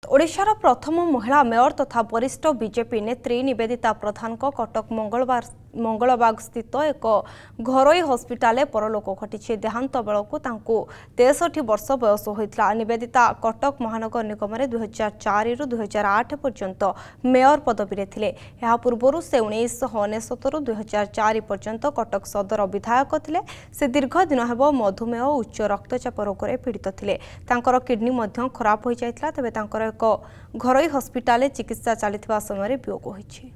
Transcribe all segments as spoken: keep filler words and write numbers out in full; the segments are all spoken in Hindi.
ओडिशार प्रथम महिला मेयर तथा वरिष्ठ बीजेपी नेत्री निवेदिता प्रधान कटक मंगलवार मंगलबाग स्थित एक घरोई हस्पिटाल परलोक घटी देहांत बेलू तेसठी वर्ष बयस होता। निवेदिता कटक महानगर निगम में दुई हजार चार रु दुई हजार आठ पर्यंत मेयर पदवी थे। यह पूर्व से उन्नीस अनेशत दुई हजार चार पर्यंत कटक सदर विधायक थे। से दीर्घ दिन हेब मधुमेह और उच्च रक्तचाप रोग में पीड़ित थे। किडनी खराब हो जाता तेज एक घरोई हस्पिटाल चिकित्सा चलता समय वियोग होइछि।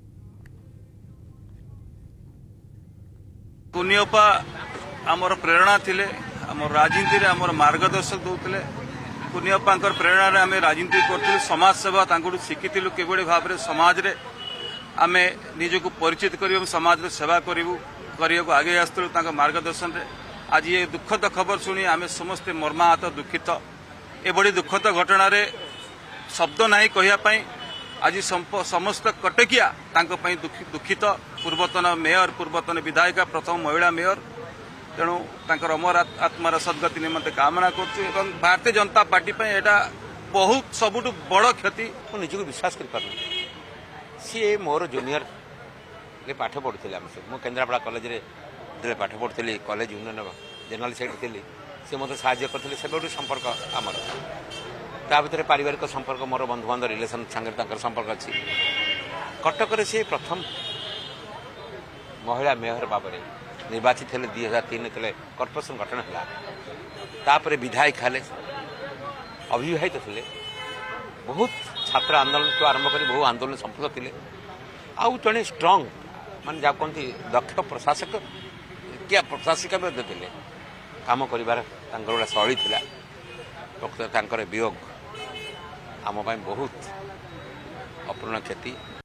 पुनियपा आमर प्रेरणा थिले, आमर राजनीति रे आमर मार्गदर्शक दौले। पुनियपा प्रेरणा रे आमे राजनीति करथिलु, समाज सेवा तांकुडु शिखिथिलु केबोडी भाबरे समाज रे आमे निजको परिचित करियो, समाज रे सेवा करिवु करियो आगे आस्तु तांका मार्गदर्शन रे। आज ये दुखद खबर सुनी आमे समस्त मर्माहत दुखित। ए बड़ी दुखद घटना रे शब्द नहीं कहिया पई आज समस्त कटकिया तांको पई दुखित। पूर्वतन मेयर, पूर्वतन विधायिका, प्रथम महिला मेयर, तेणु तांकर अमर आत्मार सद्गति निमंते कामना करछु। एवं भारतीय जनता पार्टी पई एटा बहुत सबुठ बड़ क्षति। मु निजको विश्वास कर पारु सी मोर जूनियर ले पाठ पढ़ुथिले। हम सब मु केंद्रापड़ा कॉलेज रे दे पाठ पढ़ुथिले, कॉलेज यूनियन जनरल सेक्रेटरी थिले। से मते सहाय्य करथिले। सेबडू संपर्क आमर ता भितर पारिवारिक संपर्क मोर बंधु बांधव रिलेशन संगे तांकर संपर्क अछि। कटक रे से प्रथम महिला मेयर भाव निर्वाचित थे दुई हजार तीन थे कॉर्पोरेशन गठन है। तापर विधायक हेले, अविवाहित थे, बहुत छात्र आंदोलन को आरंभ कर बहु आंदोलन संपर्क थे। आउ जड़े स्ट्रंग मान जहाँ कहते दक्ष प्रशासक क्या प्रशासिका थे, काम कर शैली थी। प्रकृत वियोग आम बहुत अपूर्ण क्षति।